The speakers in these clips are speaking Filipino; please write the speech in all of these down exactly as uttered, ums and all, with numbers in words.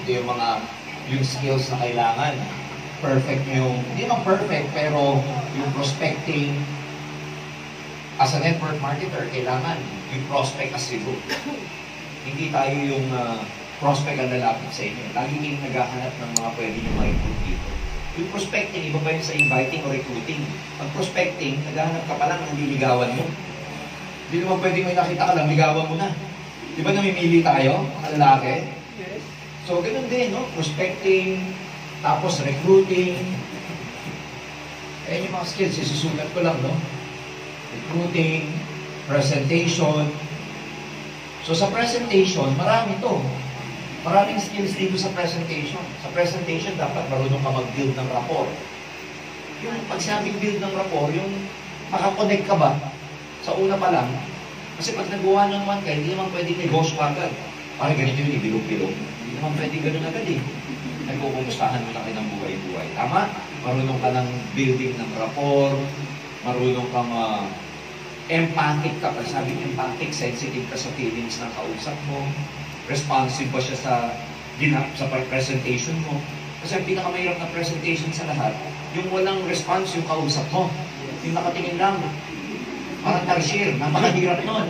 yung mga yung skills na kailangan. Perfect yung, hindi naman perfect, pero yung prospecting as a network marketer, kailangan yung prospect as zero. Hindi tayo yung uh, prospect ang lalapit sa inyo. Lagi kayong naghahanap ng mga pwede nyo ma-improve dito. Yung prospecting, iba ba yun sa inviting o recruiting? Pag prospecting, naghahanap ka pa lang ng liligawan mo. Hindi naman pwede may nakita ka lang, ligawan mo na. Di ba namimili tayo, mga lalaki? So, ganun din, no? Prospecting, tapos recruiting. Ayan yung mga skills, isusulat ko lang, no? Recruiting, presentation. So, sa presentation, marami to. Maraming skills dito sa presentation. Sa presentation, dapat marunong ka mag-build ng rapport. Yung pag sinabing build ng rapport, yung makakonect ka ba sa una pa lang? Kasi pag nagawa naman ka, hindi naman pwedeng negosyo agad. Parang ganito yun, ibilog-bilog. Hindi naman pwedeng ganun agad eh. Nagkukumustahan mo na kayo ng buhay-buhay. Tama? Marunong ka ng building ng rapport, marunong ka ma... empathic ka. Pag sabing empathic, sensitive ka sa feelings ng kausap mo, responsive ba siya sa ginap, sa presentation mo. Kasi ang pinakamahirap na presentation sa lahat, yung walang response yung kausap mo. Yung nakatingin lang, parang tarsier, napakahirap nun.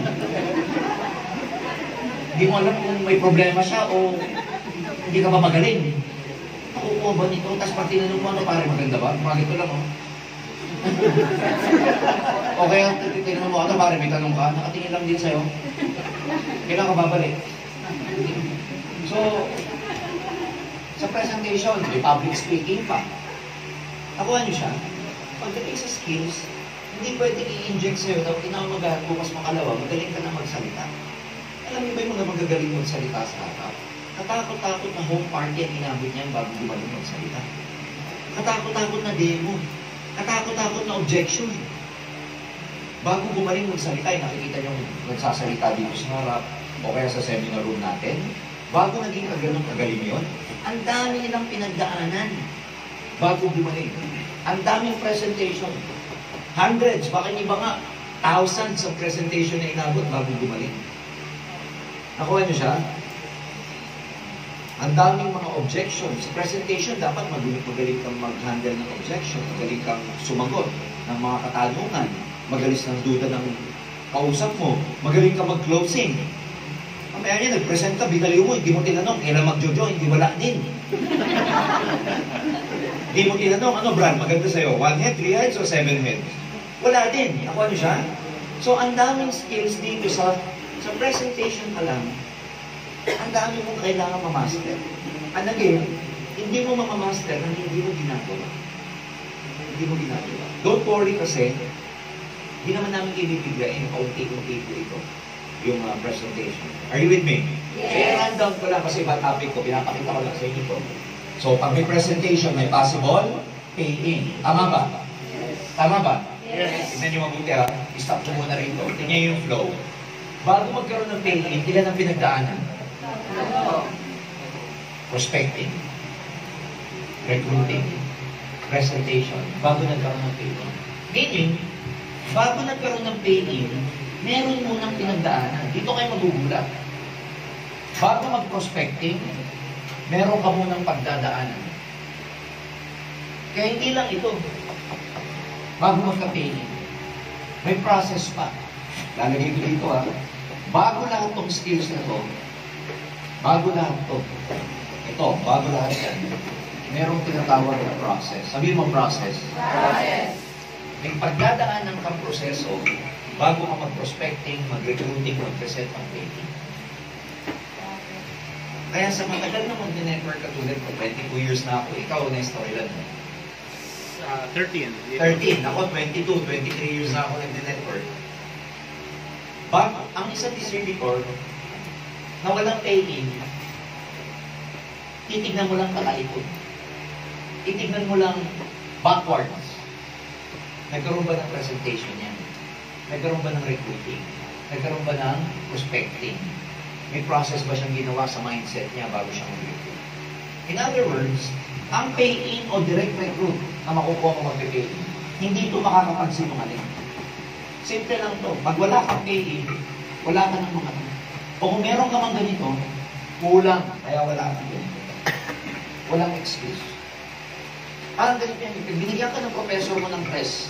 Hindi mo alam kung may problema siya o hindi ka ba magaling. Nakukuha ba nito? Tapos pag tinanong mo, ano pare, maganda ba? Mga ito lang, oh. O kaya, tinanong mo, ano pare, may tanong ka? Nakatingin lang din sa'yo. Kailan ka babalik? So, sa presentation, may public speaking pa. Nakuha niyo siya. Pagdating sa skills, hindi pwedeng i-inject sa'yo na kinamagahan bukas makalawa, magaling ka na magsalita. Alam niyo ba yung mga magagaling magsalita sa harap? Katakot-takot na home party ang inabot niyan bago gumaling magsalita. Katakot-takot na demo. Katakot-takot na objection. Bago gumaling magsalita, yung nakikita niyo nagsasalita dito sa harap o kaya sa seminar room natin, bago naging kaganong kagaling yun, ang dami nilang pinagdaanan bago gumaling. Ang daming presentation. Hundreds, baka iba nga, thousands of presentation na inabot bago gumaling. Nakuha niyo siya? Ang daming mga objections. Sa presentation, dapat magaling, magaling kang mag-handle ng objection, magaling kang sumagot ng mga katanungan, magalis ng duda ng kausap mo, magaling kang mag-closing. Mamaya niya, nag-present ka, binaliw mo, hindi mo tinanong, kailan mag-jojoin, hindi wala din. Hindi mo tinanong, ano brand, maganda sa'yo, one head, three heads, o seven heads? Wala din. Nakuha niyo siya? So, ang daming skills dito sa sa presentation pa lang, ang dami mong kailangan ma-master. And again, hindi mo ma-master nang hindi mo ginagawa. Hindi mo ginagawa. Don't worry kasi, hindi naman namin ibibigay, kaunti-unti po ito, yung uh, presentation. Are you with me? Yes! Random ko lang kasi iba topic ko, pinapakita ko lang sa inyo ito. So, pag may presentation, may possible pay-in. Tama ba? Yes. Tama ba? Yes. Tignan nyo mabuti ha. I-stop ko muna rin ito. Tignan yung flow. Bago magkaroon ng pay-in, ilan ang pinagdaanan? Prospecting, recruiting, presentation, bago nagkaroon ng pay-in. Meaning, bago nagkaroon ng pay-in, meron munang pinagdaanan. Dito kayo magugulat. Bago mag-prospecting, meron ka munang pagdadaanan. Kaya hindi lang ito. Bago magka-pay-in, may process pa. Lalagay ko dito ha. Bago lahat tong skills na to, bago lahat to, ito, bago lahat yan, merong tinatawag na process. Sabihin mo process. Process. May pagdadaanan kang proseso bago ka mag-prospecting, mag-recruiting, mag-present, mag-paying. Kaya sa matagal na mag-network katulad ko, twenty-two years na ako, ikaw, Nestor, ilan mo? Uh, thirteen. thirteen. Ako, twenty-two, twenty-three years na ako nag-network. But, ang isang distributor, na walang pay-in, titignan mo lang katalikod. Titignan mo lang backwards. Nagkaroon ba ng presentation yan? Nagkaroon ba ng recruiting? Nagkaroon ba ng prospecting? May process ba siyang ginawa sa mindset niya bago siya mag-recruit? In other words, ang pay-in o direct recruit na makukuha mo mag-pay-in, hindi ito makakapagsinungaling. Simple lang to. Pag wala kang pay-in, wala ka ng mga. O kung meron ka mang ganito, kulang, kaya wala ka ganito. Walang excuse. Parang ganito yan. Pag binigyan ka ng professor mo ng tres,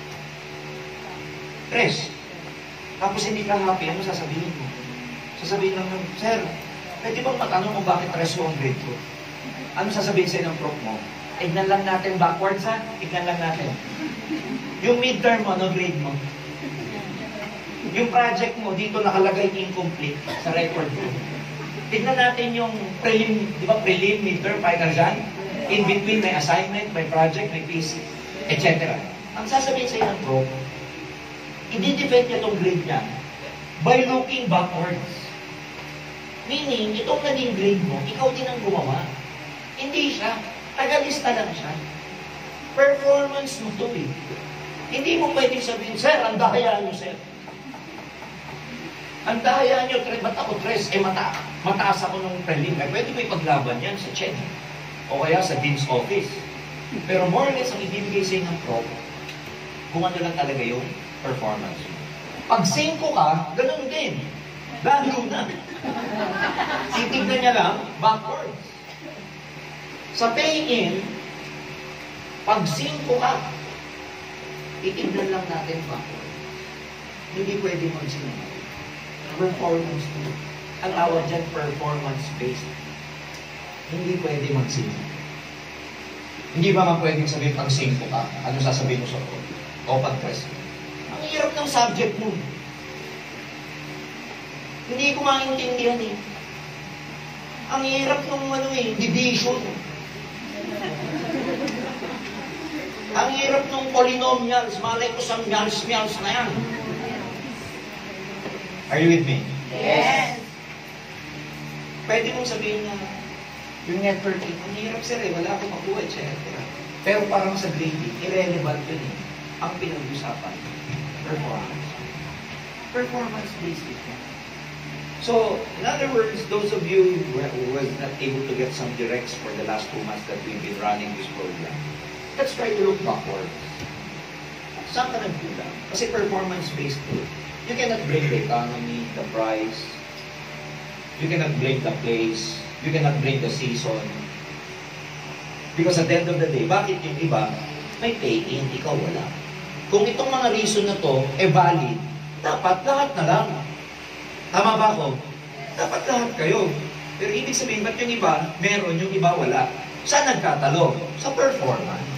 tres, tapos hindi ka happy, ano sasabihin mo? Sasabihin lang ng, Sir, pwede bang matanong kung bakit tres mo ang grade ko? Ano sasabihin sa'yo ng prof mo? Tignan lang natin backwards ha? Tignan lang natin. Yung midterm mo, ano grade mo? Yung project mo, dito nakalagay incomplete sa record mo. Tignan natin yung prelim, di ba prelim, midterm, final dyan? In between, may assignment, may project, may P C, et cetera. Ang sasabihin sa'yo ng prof, i-defend niya itong grade niya by looking backwards. Meaning, itong naging grade mo, ikaw din ang gumawa. Hindi siya. Tagalista lang siya. Performance mo to eh. Hindi mo pwedeng sabihin, Sir, ang dahaya nyo, Sir. Ang dahaya nyo, ba't ako tres? Eh, mata mataas ako ng prelim. Eh, pwede mo ipaglaban yan sa C H E D. O kaya sa Dean's Office. Pero more or less, ang ibibigay sa'yo ng prof, kung ano lang talaga yung performance. Pag cinco ka, ganun din. Lalo na. Titignan niya lang, backwards. Sa pay-in, pag cinco ka, titignan lang natin backwards. Hindi pwede mag-cinco. Performance to. Ang tawag dyan, performance-based. Hindi pwede mag-cinco. Hindi ba man pwedeng sabihin pag cinco ka? Ano sasabihin mo sa prof? O pag tres? Ang hirap ng subject mo. Hindi ko maintindihan eh. Ang hirap ng ano eh, division. Ang hirap ng polynomials. Malay ko sa mials-mials na yan. Are you with me? Yes. Pwede mong sabihin na yung networking, ang hirap sir eh, wala akong makuha, et cetera. Pero parang sa grading, irrelevant yun eh. Ang pinag-usapan, performance. Performance-based ito. So, in other words, those of you who was not able to get some directs for the last two months that we've been running this program, let's try to look backwards. Saan ka nagkulang? Kasi performance-based ito. You cannot blame the economy, the price. You cannot blame the place. You cannot blame the season. Because at the end of the day, bakit yung iba may pay-in, ikaw wala? Kung itong mga reason na to, eh valid, dapat lahat na lang. Tama ba ako? Dapat lahat kayo. Pero ibig sabihin, ba't yung iba, meron, yung iba wala? Saan nagkatalo? Sa performance.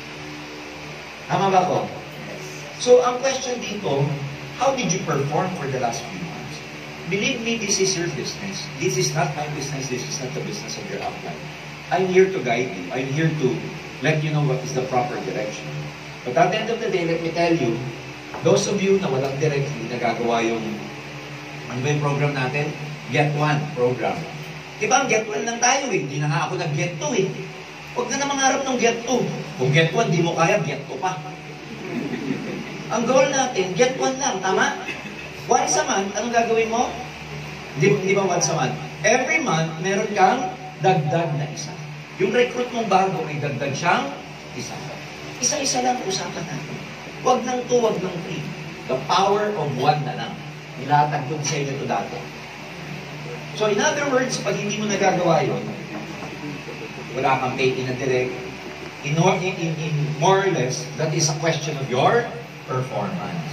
Tama ba ako? So, ang question dito, how did you perform for the last few months? Believe me, this is your business. This is not my business. This is not the business of your upline. I'm here to guide you. I'm here to let you know what is the proper direction. But at the end of the day, let me tell you, those of you na walang directly nagagawa yung, ano ba yung program natin? Get One program. Diba ang Get One lang tayo eh. Hindi na nga ako nag-Get Two eh. Huwag na naman harap ng Get Two. Kung Get One, di mo kaya, Get Two pa. Ang goal natin, Get One lang, tama? Once a month, anong gagawin mo? Di, di ba once a month? Every month, meron kang dagdag na isa. Yung recruit mong bago, may dagdag siyang isa. Isa-isa lang usapan natin. Huwag ng two, huwag ng three. The power of one na lang. Nilatag ko sa inyo ito dati. So in other words, pag hindi mo nagagawa yun, wala kang pay in a direct, in, in, in, in more or less, that is a question of your performance.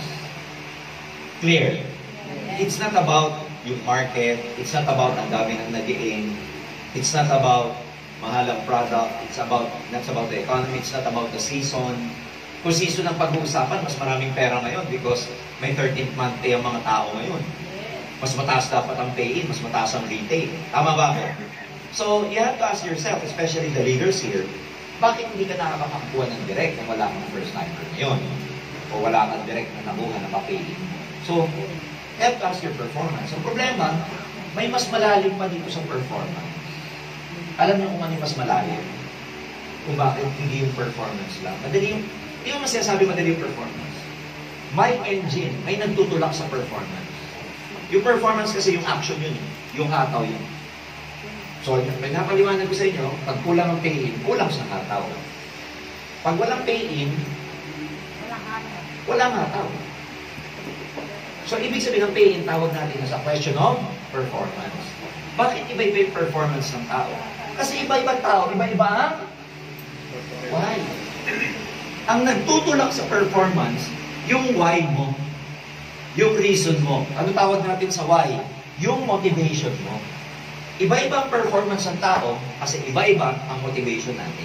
Clear? It's not about yung market, it's not about ang dami ng nag-i-aim, it's not about mahalang product, it's about, not about the economy, it's not about the season. Kung season ang pag-uusapan, mas maraming pera ngayon because may thirteenth month pay ang mga tao ngayon. Mas mataas dapat ang pay-in, mas mataas ang retail. Tama ba ako? So, you have to ask yourself, especially the leaders here, bakit hindi ka nakakakuha ng direct kung wala kang first timer ngayon? O wala kang direct na nakuha na pa-pay-in? So, have to ask your performance. Ang problema, may mas malalim pa dito sa performance. Alam niyo kung ano yung mas malalim? Kung bakit hindi yung performance lang. Madali yung, hindi yung masasabi madali yung performance. My engine, may nagtutulak sa performance. Yung performance kasi yung action yun, yung hataw yun. So, may napaliwanag ko sa inyo, pag kulang ang pay-in, kulang sa hataw. Pag walang pay-in, walang hataw. So, ibig sabihin ng pay-in, tawag natin sa question of performance. Bakit iba-iba yung performance ng tao? Kasi iba-ibang tao, iba-iba ang why. Ang nagtutulak sa performance, yung why mo. Yung reason mo. Ano tawag natin sa why? Yung motivation mo. Iba-iba ang performance ng tao kasi iba-iba ang motivation natin.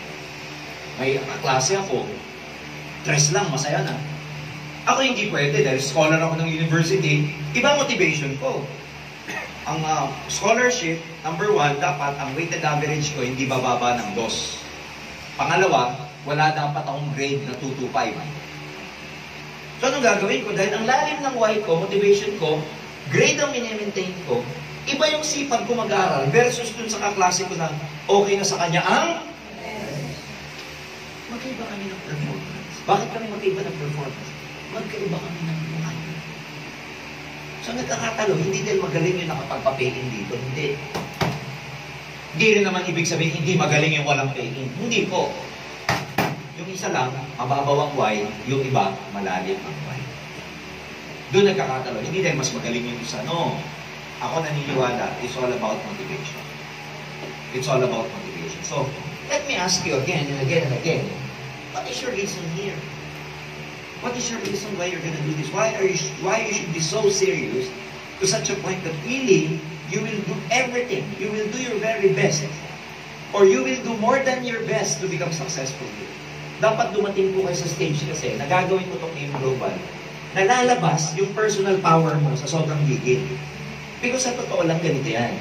May klase ako, stress lang, masaya na. Ako hindi pwede dahil scholar ako ng university, iba motivation ko. Ang uh, scholarship, number one, dapat ang weighted average ko hindi bababa ng dos. Pangalawa, wala dapat akong grade na two to five. So anong gagawin ko? Dahil ang lalim ng why ko, motivation ko, grade ang mini-maintain ko, iba yung sipag ko mag-aaral versus dun sa kaklase ko na okay na sa kanya ang magkaiba kami ng performance. Bakit kami magkaiba ng performance? Magkaiba kami ng buhay. So nagkakatalo, hindi dahil magaling yung nakapagpapeking dito. Hindi. Hindi rin naman ibig sabihin, hindi magaling yung walang peking. Hindi po. Yung isa lang, mababaw ang why, yung iba, malalim ang why. Doon nagkakatalo. Hindi dahil mas magaling yung isa. No. Ako naniniwala, it's all about motivation. It's all about motivation. So, let me ask you again and again and again, what is your reason here? What is your reason why you're going to do this? Why are you, why you should be so serious to such a point that really, you will do everything. You will do your very best. Or you will do more than your best to become successful here. Dapat dumating po kayo sa stage kasi, nagagawin ko itong Aim Global, nalalabas yung personal power mo sa sobrang gigit. Because sa totoo lang ganito yan.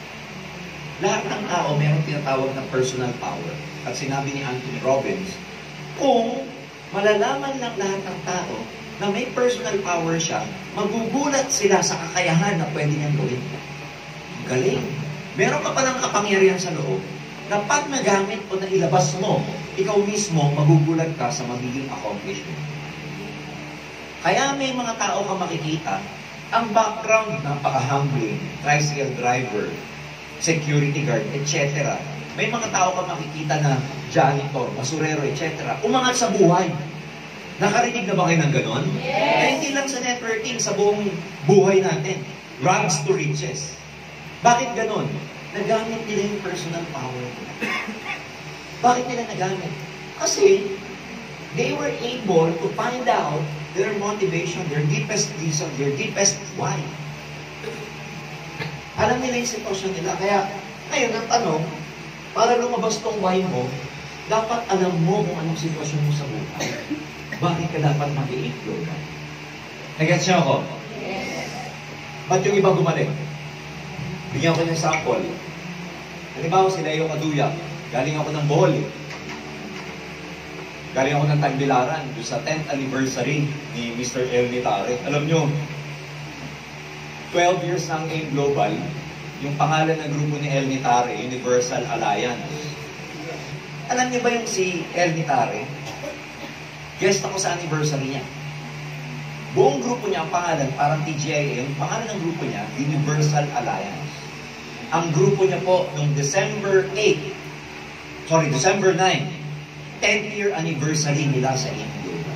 Lahat ng tao mayroong tinatawag na personal power. At sinabi ni Anthony Robbins, kung malalaman lang lahat ng tao na may personal power siya, magugulat sila sa kakayahan na pwede niyang gawin. Galing. Meron ka palang kapangyarihan sa loob na pag nagamit o nailabas mo, ikaw mismo magugulat ka sa magiging accomplishment. Kaya may mga tao ka makikita, ang background, napaka-humbling, tricycle driver, security guard, et cetera. May mga tao ka makikita na janitor, basurero, et cetera. Umangat sa buhay. Nakarinig na ba kayo ng ganon? Yes! Eh, hindi lang sa networking, sa buong buhay natin. Rags to riches. Bakit ganon? Nagamit nila yung personal power nila. Bakit nila nagamit? Kasi they were able to find out their motivation, their deepest reason, their deepest why. Alam nila yung sitwasyon nila. Kaya, ngayon, ang tanong, para lumabas tong why mo, dapat alam mo kung anong sitwasyon mo sa buhay. Bakit ka dapat mag-i-improve ka? Nag-gets niyo ako? Yes. Ba't yung iba gumaling? Bigyan ko ng sample. Halimbawa, si Leo Kaduya. Galing ako ng Bohol. Galing ako ng Tagbilaran doon sa tenth anniversary ni Mister El Nitare. Alam nyo, twelve years ng Aim Global, yung pangalan ng grupo ni El Nitare, Universal Alliance. Alam niyo ba yung si El Nitare? Guest ako sa anniversary niya. Buong grupo niya, ang pangalan, parang T G I A, yung pangalan ng grupo niya, Universal Alliance. Ang grupo niya po, noong December eighth, sorry, December ninth, tenth year anniversary nila sa Aim Global.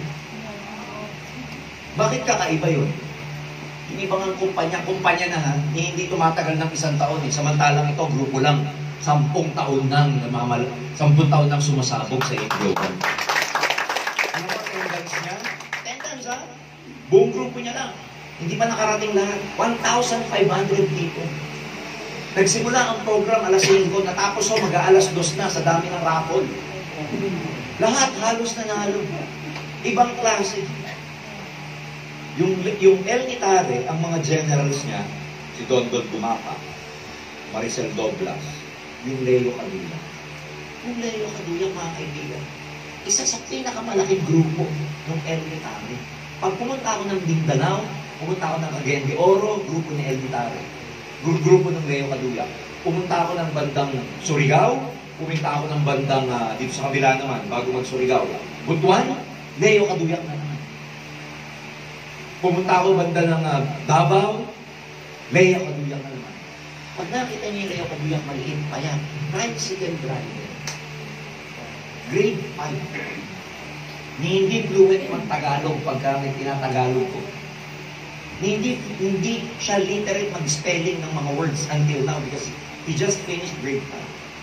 Bakit kakaiba yun? Yung ibang kumpanya-kumpanya na ha, hindi tumatagal ng isang taon eh. Samantalang ito, grupo lang, sampung taon nang namamal, sampung taon nang sumasabog sa Aim Global. Ano ba attendance niya? Attendance ha? Buong grupo niya lang. Hindi pa nakarating lahat. one thousand five hundred people. Nagsimula ang program alas singko, natapos o mag-aalas dos na sa dami ng raffle. Lahat halos na nalo. Ibang klase. Yung, yung El Nitare, ang mga generals niya, si Don Don Bumapa, Maricel Doblas, yung Leo Kaduya. Yung Leo Kaduya, mga kaibigan, isa sa pinakamalaking grupo ng El Nitare. Pag pumunta ako ng Mindanao, pumunta ako ng Cagayan de Oro, grupo ni El Nitare. Grupo ng Leo Kaduya. Pumunta ako ng bandang Surigao, pumunta ako ng bandang uh, dito sa kabila naman, bago mag-Surigao. Butuan, Leo Kaduya na naman. Pumunta ako banda ng uh, Davao, Leo Kaduya na naman. Pag nakita niyo yung Leo Kaduya, maliit pa yan. Tricycle driver. Grade five. Hindi fluent mag Tagalog pagka may tinatagalog ko. Hindi, hindi siya literate mag-spelling ng mga words until now because he just finished grade five.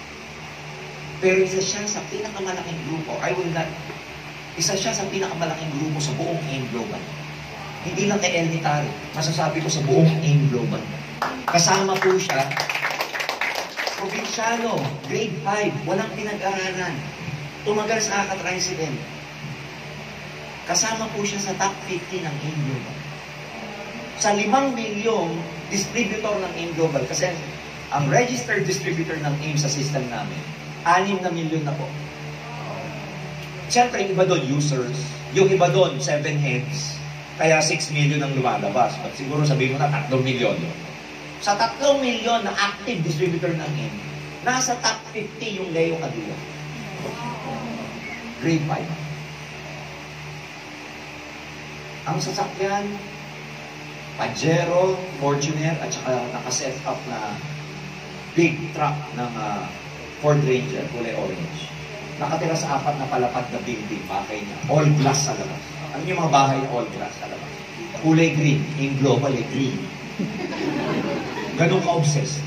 Pero isa siya sa pinakamalaking grupo. I will not. Isa siya sa pinakamalaking grupo sa buong AIM Global. Hindi lang kay Elnitary. Masasabi ko sa buong AIM Global. Kasama po siya, probinsyano, grade five, walang pinag-aralan. Tumagal sa Aka-Tricycle. Kasama po siya sa top fifty ng AIM Global. Sa limang milyong distributor ng AIM Global, kasi ang registered distributor ng AIM sa system namin, anim na milyon na po. Siyempre, yung iba doon, users. Yung iba doon, seven heads. Kaya six million ang lumalabas. But siguro sabihin mo na, tatlong milyon. Sa tatlong milyon na active distributor ng AIM, nasa top fifty yung Leo Cadilla. Grade five. Ang sasakyan, Pajero, Fortuner, at saka nakaset up na big truck ng uh, Ford Ranger, kulay orange. Nakatira sa apat na palapad na building, bakay niya. All glass sa labas. Ano yung mga bahay na all glass sa labas? Kulay green. In global, eh, green. Ganun ka-obsessed.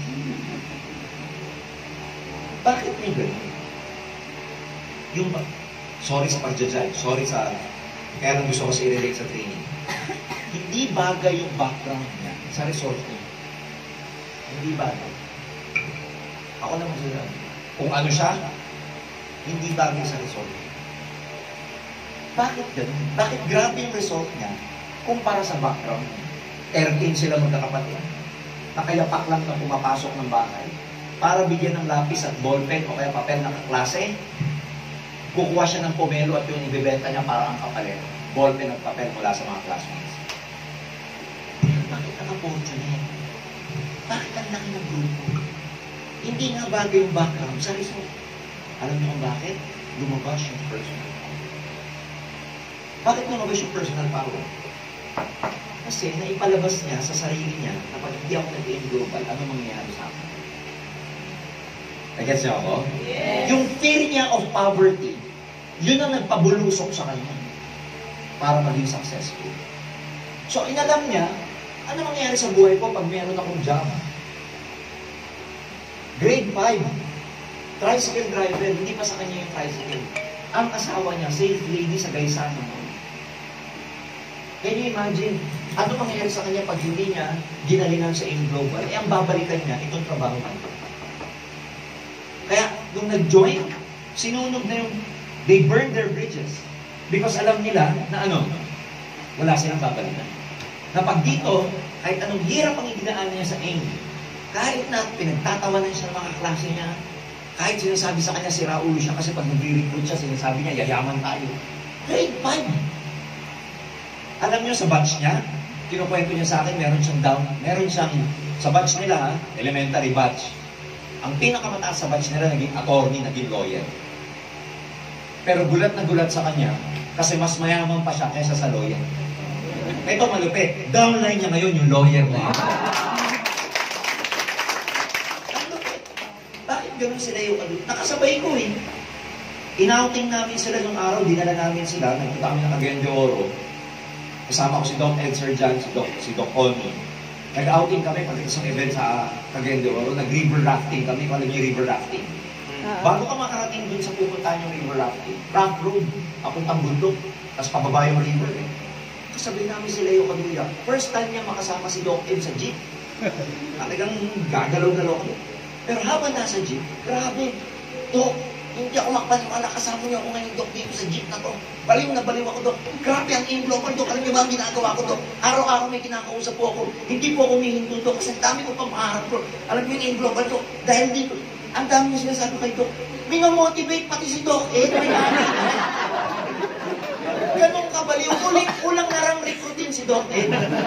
Bakit may ganun? Yung, sorry sa pagdadyan, sorry sa, kaya lang gusto ko kasi i-relate sa training. Hindi bagay yung background niya sa resort niya. Hindi bagay. Ako naman sila. Kung ano siya, hindi bagay sa resort. Bakit ganun? Bakit grabe yung resort niya kumpara sa background niya? thirteen sila magkakapatid. Nakayapak lang na pumapasok ng bahay para bigyan ng lapis at ballpen o kaya papel ng klase. Kukuha siya ng pomelo at yung ibibenta niya para ang kapalit. Ballpen at papel mula sa mga classmates. Bakit naka-fortunate? Bakit ang laki ng grupo? Hindi nga bagay yung background sa resort. Alam niyo kung bakit? Lumabas yung personal power. Bakit lumabas yung personal power? Kasi naipalabas niya sa sarili niya na pag hindi ako nag-AIM Global, ano mangyayari sa akin? Nag-gets niyo ako? Yes. Yung fear niya of poverty, yun ang nagpabulusok sa kanya para maging successful. So, inalam niya, ano mangyayari sa buhay ko pag meron akong job? Grade five, tricycle driver, hindi pa sa kanya yung tricycle. Ang asawa niya, sales lady sa Gaisano. Can you imagine? Ano mangyayari sa kanya pag hindi niya ginalingan sa AIM Global? Eh, ang babalikan niya, itong trabaho man. Kaya, nung nag-join, sinunog na yung, they burned their bridges. Because alam nila na ano, wala silang babalikan. Na pag dito, kahit anong hirap ang idinaan niya sa AIM, kahit na pinagtatawanan siya ng mga klase niya, kahit sinasabi sa kanya si Raul siya kasi pag nag-recruit siya, sinasabi niya, yayaman tayo. Grade five. Alam niyo sa batch niya, kinukwento niya sa akin, meron siyang down, meron siyang, sa batch nila ha, elementary batch. Ang pinakamataas sa batch nila, naging attorney, naging lawyer. Pero gulat na gulat sa kanya, kasi mas mayaman pa siya kaysa sa lawyer. Ito malupit, downline niya ngayon yung lawyer na yun. Bakit ganun sila yung ano? Nakasabay ko eh. Inouting namin sila yung araw, dinala namin sila, nagpunta kami ng Cagayan de Oro. Kasama ko si Doc Ed Serjan, si Doc, si Doc Olmo. Nag-outing kami pag isang event sa Cagayan de Oro, nag-river rafting kami, kung alam niyo river rafting. Uh-huh. Bago ka makarating dun sa pupuntahan yung river rafting, ramp road, papuntang bundok, tapos pababa yung river eh. Kasabi namin si Leo Cadilla, first time niya makasama si Doc Ed sa jeep. Talagang gagalaw-galaw kami. Pero habang nasa jeep, grabe, Doc, hindi ako makapaniwala, kasama niyo ako ngayon, Doc, dito sa jeep na to. Baliw na baliw ako, Doc. Grabe ang AIM Global, Doc. Alam niyo ba ang ginagawa ko, Doc? Araw-araw may kinakausap po ako. Hindi po ako humihinto, Doc, kasi dami ko pang pangarap, Doc. Alam niyo yung AIM Global, Doc, dahil dito, ang dami niyo sinasabi kay Doc. Minomotivate pati si Doc, eh, may namin. Ganong kabaliw, uling, ulang narang recruitin si Doc, eh.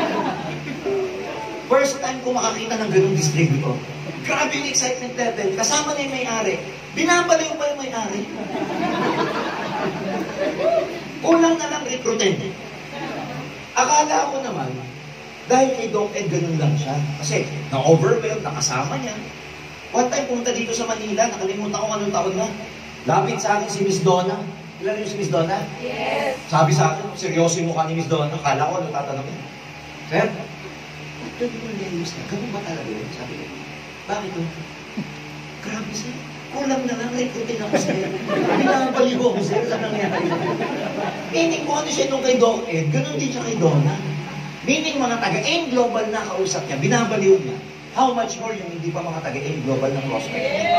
First time ko makakita ng ganong distributor. Grabe yung excitement level. Kasama na yung may-ari. Binabaliw pa yung may-ari. Ulang na lang recruitin. Akala ko naman, dahil kay Doc Ed, ganun lang siya. Kasi, na-overwhelmed, nakasama niya. One time, pumunta dito sa Manila, nakalimutan ko anong tawag na. Lapit sa akin si Miss Donna. Kilala niyo si Miss Donna? Yes. Sabi sa akin, seryoso yung mukha ni Miss Donna. Akala ko, ano tatanungin? Sir, pwede ko nilayos na. Ganun ba talaga yun? Sabi ko, bakit yun? Grabe sir. kulang na lang, recruitin ako sir. Binabaliw ako sir, saan nangyari? Meaning kung ano siya nung kay Doc Ed, ganun din siya kay Donna. Meaning mga taga-AIM Global na kausap niya, binabaliw niya. How much more yung hindi pa mga taga-AIM Global na prospect niya?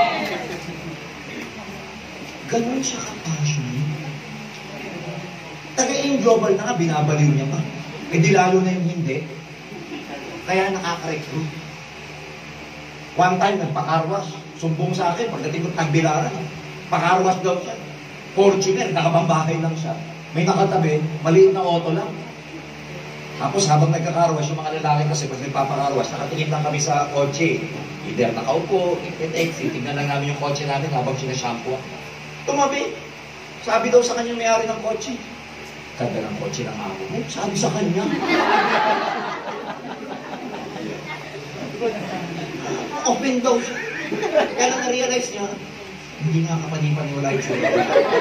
Ganun siya ka-passionate. Taga-AIM Global na nga, binabaliw niya pa. Eh di lalo na yung hindi. Kaya nakaka-recruit. One time, nagpakarwas. Sumbong sa akin, pagdating ko tagbilaran. Pakarwas daw siya. Fortuner, nakabambahay lang siya. May nakatabi, maliit na auto lang. Tapos habang nagkakarwas, yung mga lalaki kasi pag nagpapakarwas, nakatingin lang kami sa kotse. Either nakaupo, i-text, tignan lang namin yung kotse namin habang sinashampoo. Tumabi. Sabi daw sa kanya may-ari ng kotse. Ganda ng kotse ng amo mo. Sabi sa kanya. Open daw siya. Kaya lang na-realize niya, hindi nga kapani-paniwala yung sila.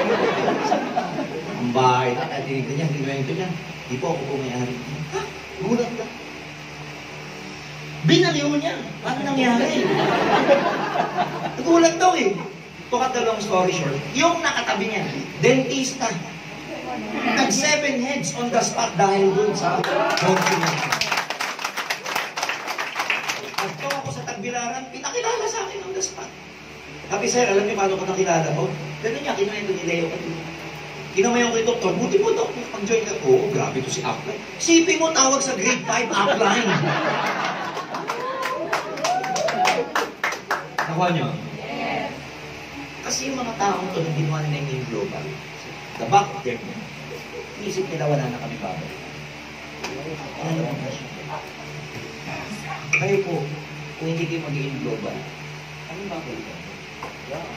Ang bahay na, at tinignan niya, tinignan niya. Di po ako pumayari. Ha? Gulat ka. Binaliw niya. Paano nangyari? Gulat daw eh. To cut the long story short, yung nakatabi niya, dentista. Nag-seven heads on the spot dahil dun sa document. Pagto ako sa Tagbilaran, pinakilala sa akin on the spot. Sabi, sir, alam niyo paano ko nakilala ko? Ganun niya, kinuwento ni Leo ka dito. Kinamayon ko yung doktor, buti po doktor, pag-join ka. Oo, grabe to si Upline. Sipin mo tawag sa grade five Upline. Nakuha niyo? Yes. Kasi yung mga taong to, nang ginawa nila yung global, the back of their mind, isip nila wala na kami babay. Ano naman na siya? Kayo po, kung hindi kayo mag-i-in global, ano ba kayo? Yeah.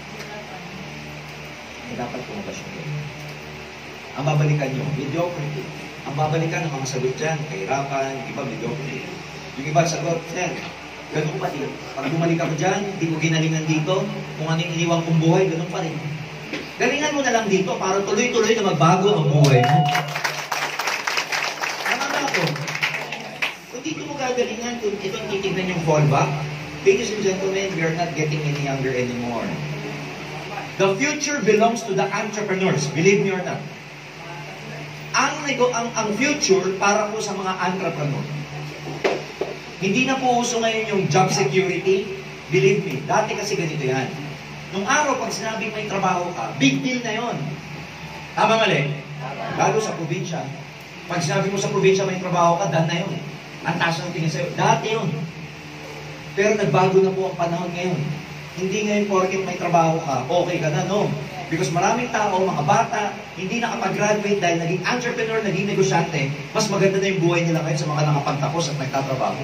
Eh, dapat pumabas yung ang babalikan nyo, mediocrity. Ang babalikan ng mga sagot dyan, kahirapan, yung iba mediocrity. Yung iba sagot, sir, ganun pa rin. Pag bumalik ako dyan, hindi ko ginalingan dito, kung anong iniwang kong buhay, ganun pa rin. Galingan mo na lang dito para tuloy-tuloy na magbago ang buhay mo. Tama ba ako? Kung dito mo gagalingan, kung itong titignan yung fallback, ladies and gentlemen, we are not getting any younger anymore. The future belongs to the entrepreneurs, believe me or not. Ang, ang, ang future para po sa mga entrepreneur. Hindi na po uso ngayon yung job security, believe me, dati kasi ganito yan. Nung araw, pag sinabing may trabaho ka, big deal na yon. Tama mali? Lalo sa probinsya. Pag sinabi mo sa probinsya may trabaho ka, dan na yun. Ang taas ng tingin sa'yo, dati yun. Pero nagbago na po ang panahon ngayon. Hindi ngayon porket may trabaho ka, okay ka na, no? Because maraming tao, mga bata, hindi nakapag-graduate dahil naging entrepreneur, naging negosyante, mas maganda na yung buhay nila ngayon sa mga nakapagtapos at nagtatrabaho.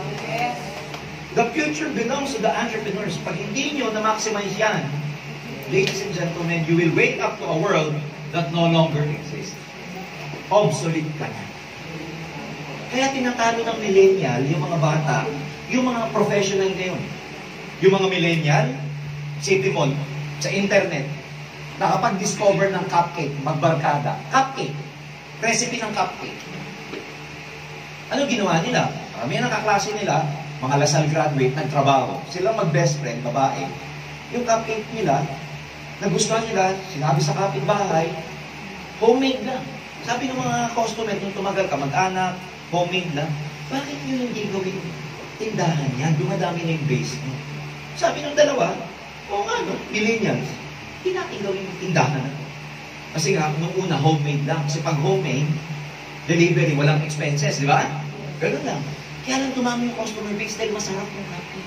The future belongs to the entrepreneurs. Pag hindi nyo na-maximize yan, ladies and gentlemen, you will wake up to a world that no longer exists. Obsolete ka na. Kaya tinatalo ng millennial, yung mga bata, yung mga professional ngayon. Yung mga millennial, isipin mo, sa internet, nakapag-discover ng cupcake, magbarkada. Cupcake. Recipe ng cupcake. Ano ginawa nila? Marami ang kaklase nila, mga Lasal graduate, nagtrabaho. Sila mag-best friend, babae. Yung cupcake nila, nagustuhan nila, sinabi sa kapitbahay, homemade lang. Sabi ng mga customer, nung tumagal ka, mag-anak, homemade lang. Bakit nyo hindi gawin tindahan yan? Dumadami na yung base mo. Sabi ng dalawa, o nga no, millennials, hindi natin gawin yung tindahan. Kasi nga, nung una, homemade lang. Kasi pag homemade, delivery, walang expenses, di ba? Ganun lang. Kaya lang tumami yung customer base dahil masarap yung cupcake.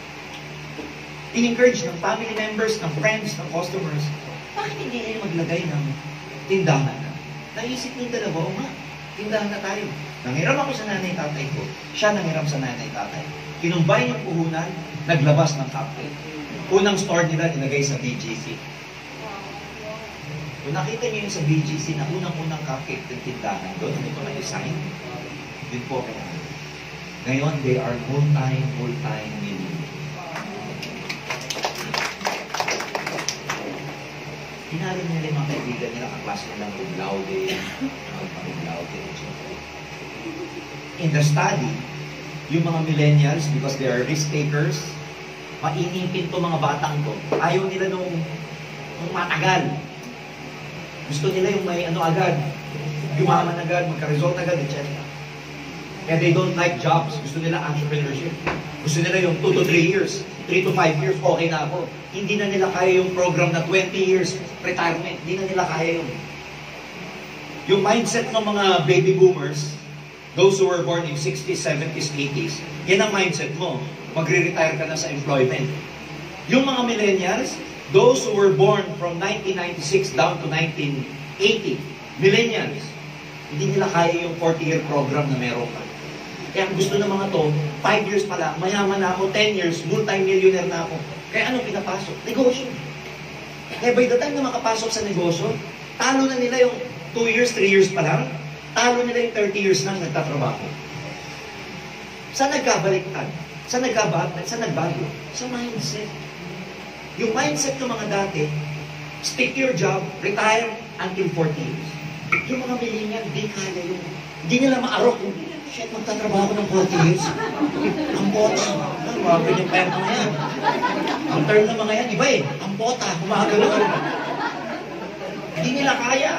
In-encourage ng family members, ng friends, ng customers, bakit hindi kayo maglagay ng tindahan na? Naisip ng dalawa, o nga, tindahan na tayo. Nangiram ako sa nanay-tatay ko, siya nangiram sa nanay-tatay. Kinumbay yung puhunan, naglabas ng cupcake. Unang store nila, nilagay sa B G C. Kung nakita niyo yung sa B G C na unang-unang cupcake ng tindahan, doon, ano ito na-design? Yun po kaya. Ngayon, they are multi, multi-million. Hinarin nila yung mga kaibigan nila, ang klase nilang cum laude, cum laude, et cetera. In the study, yung mga millennials, because they are risk takers, Mainipin to mga batang to. Ayaw nila nung, nung matagal. Gusto nila yung may ano agad, yumaman agad, magka-result agad, et cetera. Kaya they don't like jobs. Gusto nila entrepreneurship. Gusto nila yung two to three years, three to five years, okay na ako. Hindi na nila kaya yung program na twenty years retirement. Hindi na nila kaya yung Yung mindset ng mga baby boomers, those who were born in sixties, seventies, eighties, yan ang mindset mo. Magre-retire ka na sa employment. Yung mga millennials, those who were born from nineteen ninety-six down to nineteen eighty, millennials, hindi nila kaya yung forty-year program na meron ka. Kaya ang gusto ng mga to, five years pa lang, mayaman na ako, ten years, multi-millionaire na ako. Kaya anong pinapasok? Negosyo. Kaya by the time na makapasok sa negosyo, talo na nila yung two years, three years pa lang, talo nila yung thirty years nang nagtatrabaho. Saan nagkabaliktad? Saan nagkabago? Saan nagbago? Sa mindset. Yung mindset ng mga dati, stick to your job, retire until forty years. Yung mga millennial, di kaya yun. Hindi nila maarok. Shit, magtatrabaho ng forty years. Ang pota. Ang mga ganyan pa yung mga yan. Ang term ng mga yan, iba eh. Ang pota, kumagano. Hindi nila kaya.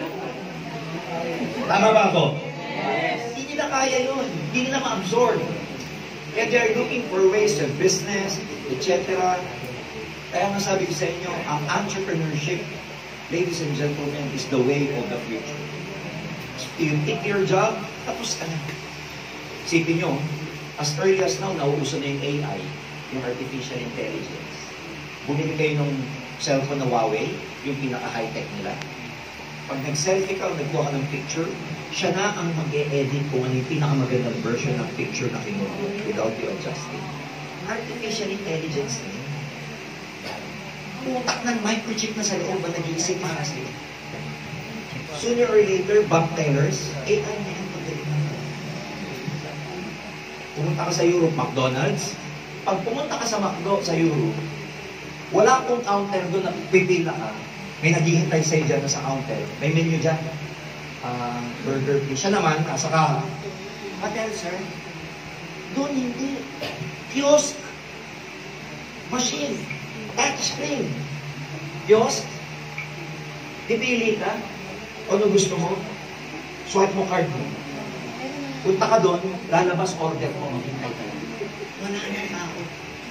Tama ba ako? Yes. Hindi nila kaya yun. Hindi nila ma-absorb. Kaya they are looking for ways of business, et cetera. Kaya nga sabi ko sa inyo, ang entrepreneurship, ladies and gentlemen, is the way of the future. You take your job, tapos ka na. Isipin nyo, as early as now, nauuso na yung A I, yung artificial intelligence. Bumili kayo ng cellphone na Huawei, yung pinaka-high-tech nila. Pag nag-selfie ka o nagkuha ka ng picture, siya na ang mag-e-edit kung ano yung pinakamagandang version ng picture na kinuha without you adjusting. Artificial intelligence na yun. Utak ng microchip na sa loob ba nag-iisip para sa'yo? Sooner or later, bank tellers, A I na yan pagdating na. Pumunta ka sa Europe, McDonald's. Pag pumunta ka sa McDo sa Europe, wala pong counter doon na pipila ka. May naghihintay sa'yo dyan sa counter. May menu dyan. Uh, burger, please. Siya naman, nasa kaha. Hotel, sir. Doon hindi. Kiosk. Machine. Touchscreen. Kiosk. Pipili ka. Ano gusto mo? Swipe mo card mo. Punta ka doon, lalabas order mo. Maghintay ka. Wala na tao.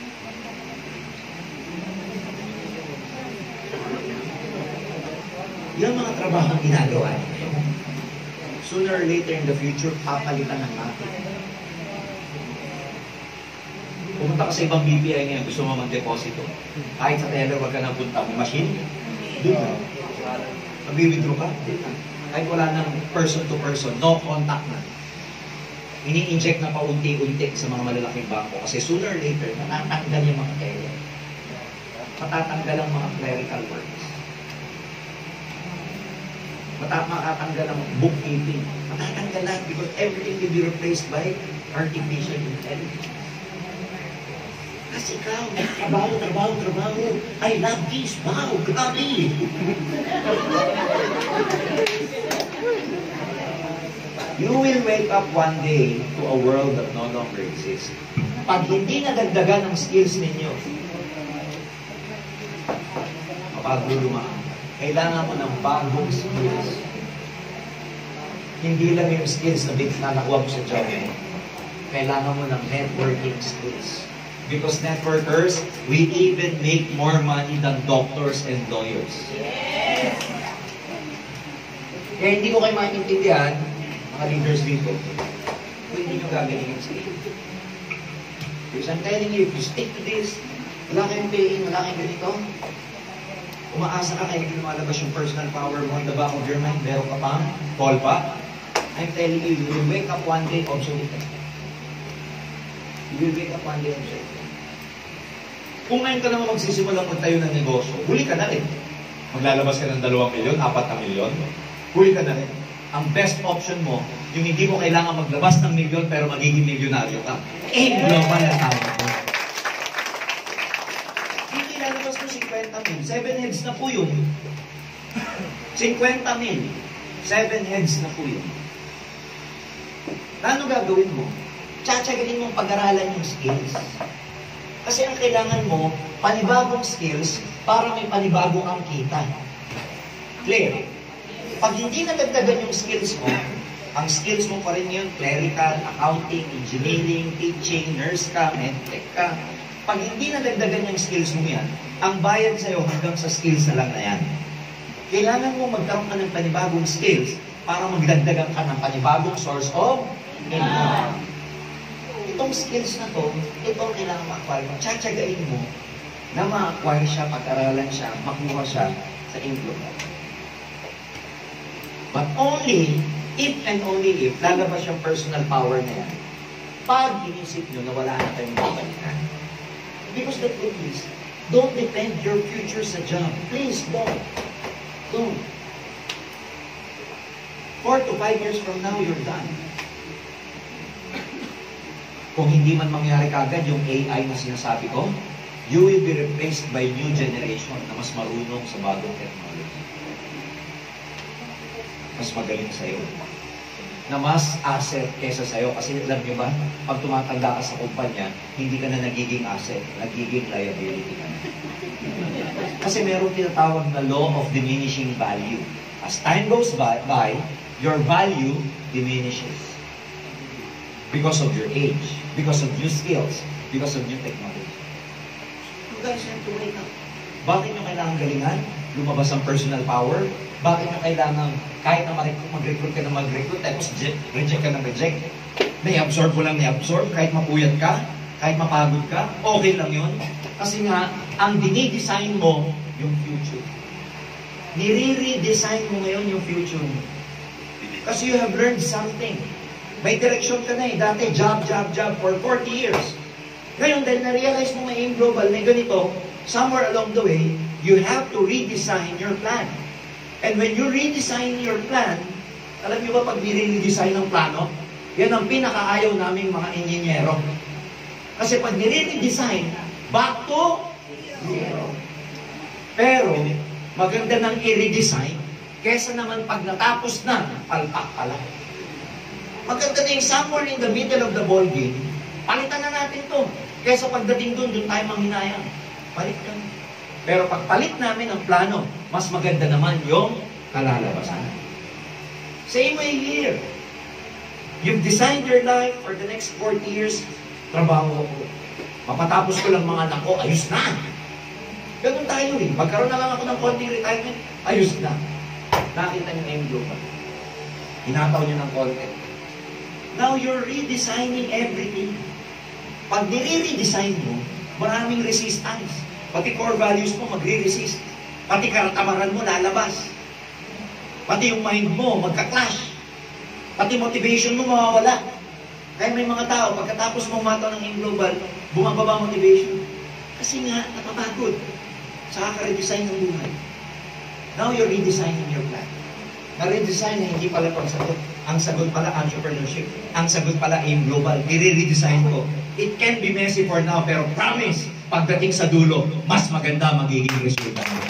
Yung mga trabaho ginagawa niyo, sooner or later in the future, papalitan ng natin. Pumunta ka sa ibang B P I ngayon, gusto mo mag-deposito. Kahit sa teller, wag ka nang punta. May machine, doon ka. Mag-withdraw ka, doon ka. Kahit wala nang person to person, no contact na. Ini-inject na paunti-unti sa mga malalaking bangko. Kasi sooner or later, matatanggal yung mga teller. Matatanggal ang mga clerical works. Matatanggal ang bookkeeping. Matatanggal lahat because everything will be replaced by artificial intelligence. Kasi ikaw, trabaho, trabaho, trabaho. I love this. Wow, grabe. You will wake up one day to a world that no longer exists. Pag hindi nadagdagan ang skills ninyo, mapaglulumaan. Kailangan mo ng bagong skills. Hindi lang yung skills na na nakuha mo sa job mo. Kailangan mo ng networking skills. Because networkers, we even make more money than doctors and lawyers. Yes! Kaya hindi ko kayo maintindihan, mga leaders dito, kung hindi nyo gagaling yung skill. Because I'm telling you, if you stick to this, wala kayong paying, wala kayong ganito, umaasa ka kayo, hindi lumalabas yung personal power mo in the back of your mind, meron ka pang call pa. I'm telling you, you will wake up one day obsolete. You will wake up one day obsolete. Kung ngayon ka naman magsisimulang magtayo ng negosyo, huli ka na rin. Maglalabas ka ng dalawang milyon, apat na milyon, huli ka na rin. Ang best option mo, yung hindi mo kailangan maglabas ng milyon pero magiging milyonaryo ka. Eh, global na tayo. Hindi lalabas mo fifty mil, seven heads na po yun. fifty mil, seven heads na po yun. Ano gagawin mo? Tsatsagaling mong pag-aralan yung skills. Kasi ang kailangan mo, panibagong skills para may panibagong ang kita. Clear? Pag hindi nadagdagan yung skills mo, ang skills mo pa rin yun, clerical, accounting, engineering, teaching, nurse ka, medtech ka. Pag hindi nadagdagan yung skills mo yan, ang bayad sa'yo hanggang sa skills na lang na yan. Kailangan mo magkaroon ka ng panibagong skills para magdagdagan ka ng panibagong source of income. Itong skills na to, ito ang kailangan ma-acquire mo. Tsatsagain mo na ma-acquire siya, pag-aralan siya, makuha siya sa income. But only if and only if lalabas yung personal power na yan, pag inisip nyo na wala na kayong babalikan. Because the truth is, don't depend your future sa job. Please, don't. Don't. Four to five years from now, you're done. Kung hindi man mangyari kagad yung A I na sinasabi ko, you will be replaced by new generation na mas marunong sa bagong technology. Mas magaling sa'yo. Na mas asset kesa sa'yo. Kasi alam nyo ba, pag tumatanda ka sa kumpanya, hindi ka na nagiging asset, nagiging liability ka na. Kasi meron tinatawag na law of diminishing value. As time goes by, by your value diminishes. Because of your age, because of new skills, because of new technology. You guys have to wake up. Bakit nyo kailangan galingan? Lumabas ang personal power? Bakit nyo kailangan, kahit na mag-recruit ka na mag-recruit, tapos reject ka na reject, may-absorb mo lang may-absorb, kahit mapuyat ka, kahit mapagod ka, okay lang yun. Kasi nga, ang dinidesign mo, yung future. Nire-redesign mo ngayon yung future mo. Kasi you have learned something. May direction ka na eh. Dati, job, job, job for forty years. Ngayon, dahil na-realize mo may aim global na ganito, somewhere along the way, you have to redesign your plan. And when you redesign your plan, alam niyo ba pag nire-redesign ng plano, yan ang pinakaayaw naming mga inhinyero. Kasi pag nire-redesign, back to zero. Pero, maganda nang i-redesign, kesa naman pag natapos na, palpak pala. Maganda na yung somewhere in the middle of the ball game, palitan na natin to. Kesa pagdating dun, dun tayo manghinayang. Palit ka. Pero pag palit namin ang plano, mas maganda naman yung kalalabasan. Same way here. You've designed your life for the next forty years, trabaho ko. Mapatapos ko lang mga anak ko, ayos na. Ganun tayo eh. Magkaroon na lang ako ng konting retirement, ayos na. Nakita niyo yung global. Hinataw niyo ng konti. Now you're redesigning everything. Pag nire-redesign mo, maraming resistance. Pati core values mo magre-resist. Pati karatamaran mo lalabas. Pati yung mind mo magka-clash. Pati motivation mo mawawala. Kaya may mga tao, pagkatapos mong mataw ng global, bumababa motivation. Kasi nga, napapagod. Saka ka-redesign ng buhay. Now you're redesigning your plan. Na-redesign na hindi pala pagsagot. Ang sagot pala entrepreneurship. Ang sagot pala aim global. I-redesign ko. It can be messy for now, pero promise, pagdating sa dulo, mas maganda magiging resulta mo.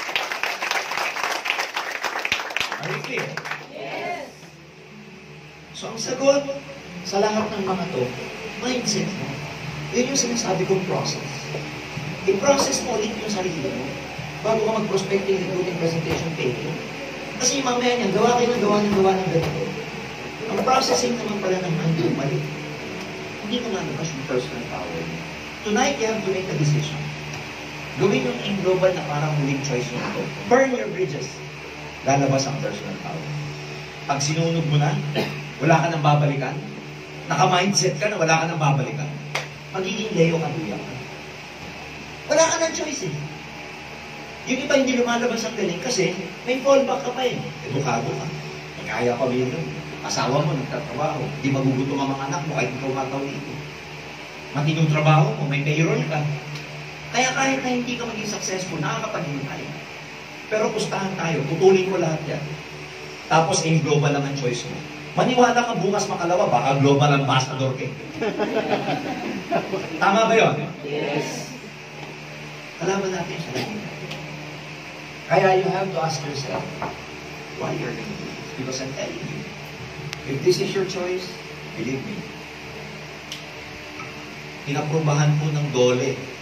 Are you clear? Yes. So ang sagot sa lahat ng mga to, mindset mo. Yun yung sinasabi kong process. I-process mo ulit yung sarili mo bago ka mag-prospecting, recruiting, presentation, paying. Kasi mamaya niyan, gawa kayo ng gawa ng gawa ng ganito. Ang processing naman pala ng handle, mali. Hindi naman naman yung personal power. Tonight, you have to make a decision. Gawin yung in global na parang huling choice mo ito. Burn your bridges. Lalabas ang personal power. Pag sinunog mo na, wala ka nang babalikan. Naka-mindset ka na wala ka nang babalikan. Magiging Leo Kaduya ka. Wala ka nang choice eh. Yung iba hindi lumalabas ang galing kasi may fallback ka pa eh. Edukado ka. Kaya pa rin yun. Asawa mo, nagtatrabaho. Di magugutom ang mga anak mo kahit ikaw mataw dito. Matinong trabaho mo, may payroll ka. Kaya kahit na hindi ka maging successful, nakakapag-hintay. Pero pustahan tayo, putulin ko lahat yan. Tapos in global lang ang choice mo. Maniwala ka bukas makalawa, baka global ambassador ka. Tama ba yun? Yes. Kalaban natin siya. Kaya you have to ask yourself, why you're going to do this? Because I'm telling you, if this is your choice, believe me, pinaprubahan po ng dole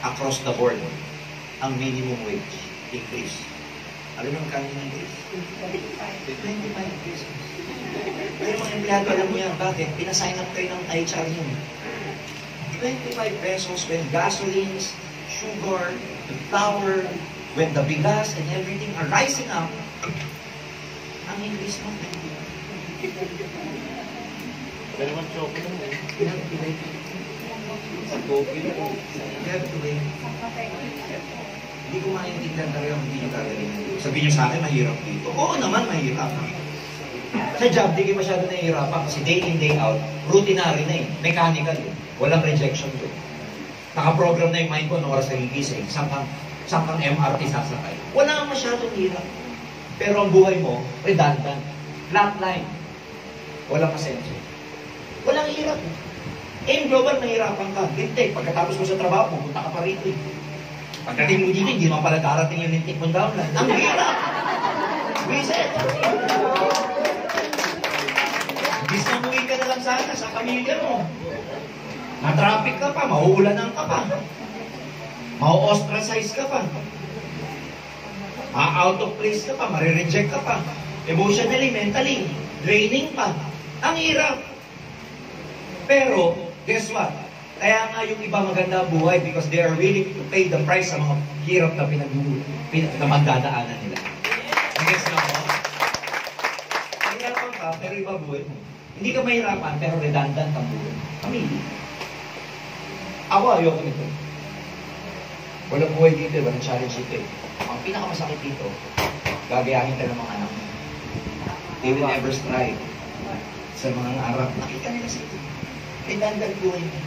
across the board ang minimum wage increase. Alam mo ang kanya ng increase? twenty-five pesos. Pero mga empleyado, alam mo yan, bakit? Pinasign up kayo ng H R yun. twenty-five pesos when gasolines, sugar, the flour, when the bigas and everything are rising up, ang increase mo, Pero naman choco na mo. you have to wait. Sa coffee na. You have to wait. Hindi ko maintindihan talaga kung hindi nyo gagawin. Sabihin nyo sa akin, mahirap dito. Oo naman, mahirap. Sa job, di kayo masyado nahihirapan kasi day in, day out, routinary na eh. Mechanical eh. Walang rejection doon. Nakaprogram na yung mind ko noong oras na gigising. Saan kang, saan kang M R T sasakay. Wala nga masyadong hirap. Pero ang buhay mo, redundant. Flatline. Walang asenso. Walang hirap. Eh, global, nahihirapan ka. Lintik, pagkatapos mo sa trabaho, pupunta ka pa rito eh. Pagdating mo dito, hindi naman pala darating yung lintik mong downline. Ang hirap! Visit! Bis na umuwi ka na lang sana sa pamilya mo. Na-traffic ka pa, mauulanan ka pa. Mau-ostracize ka pa. Ma-out of place ka pa, marireject ka pa. Emotionally, mentally, draining pa. Ang hirap. Pero, guess what? Kaya nga yung iba maganda ang buhay because they are willing to pay the price sa mga hirap na pinag- pin- na magdadaanan nila. Guess na mo? Mahirapan ka, pero iba buhay mo. Hindi ka mahirapan, pero redundant ang buhay. Pamilya. Ako, ayoko nito. Walang buhay dito, walang challenge dito. Ang pinakamasakit dito, gagayahin ka ng mga anak mo. They will never strive sa mga ngarap. Nakita nila sa ito. Redundant buhay mo.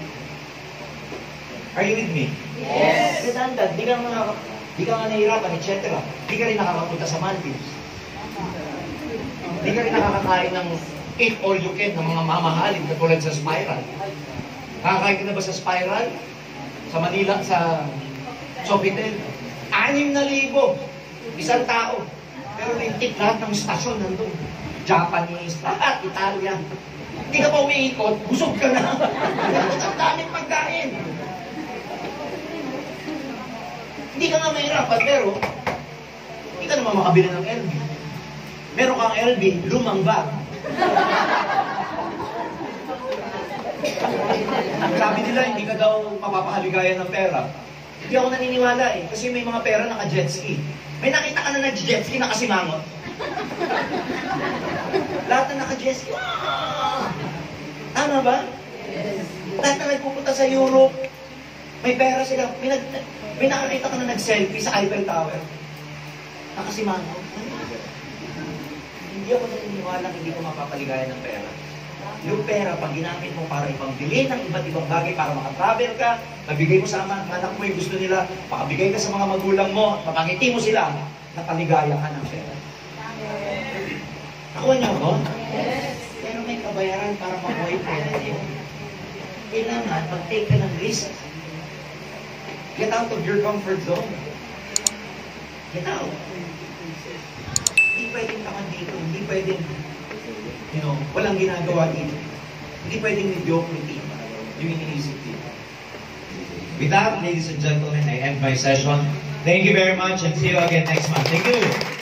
Are you with me? Yes. Redundant. Di ka nga, di ka nga nahihirapan, et cetera. Di ka rin nakakapunta sa Maldives. Di ka rin nakakakain ng eat all you can ng mga mamahalin katulad sa Spiral. Nakakain ka na ba sa Spiral? Sa Manila, sa Sofitel? Anim na libo. Isang tao. Pero lintik lahat ng stasyon nandun. Japanese, lahat, Italia. Hindi ka pa umiikot, busog ka na. Ang daming pagkain. Hindi ka nga mahirapan, pero hindi ka naman makabili ng L B. Meron kang L B, lumang bag. Sabi nila, hindi ka daw mapapahaligayan ng pera. Hindi ako naniniwala eh, kasi may mga pera naka-jet ski. May nakita ka na nag-jet ski, nakasimangot. Lahat na naka-jet ski, wow! Tama ba? Yes. Lahat na nagpupunta sa Europe, may pera sila. May, nag, may nakakita ka na nag-selfie sa Eiffel Tower. Nakasimangot. Hindi ako naniniwala hindi ko mapapaligayan ng pera. Yung pera, pag ginamit mo para ipambili ng iba't ibang bagay para makatravel ka, mabigay mo sa mga anak mo yung gusto nila, makabigay ka sa mga magulang mo, mapangiti mo sila, nakaligaya ka ng pera. Nakuha niyo ako? Yes. Pero may kabayaran para makuha yung pera niyo. Kailangan mag-take ka ng risk. Get out of your comfort zone. Get out. Hindi pwedeng takan dito. Hindi pwedeng, you know, walang ginagawa dito. Hindi pwedeng mediocrity yung iniisip dito. With that, ladies and gentlemen, I end my session. Thank you very much and see you again next month. Thank you.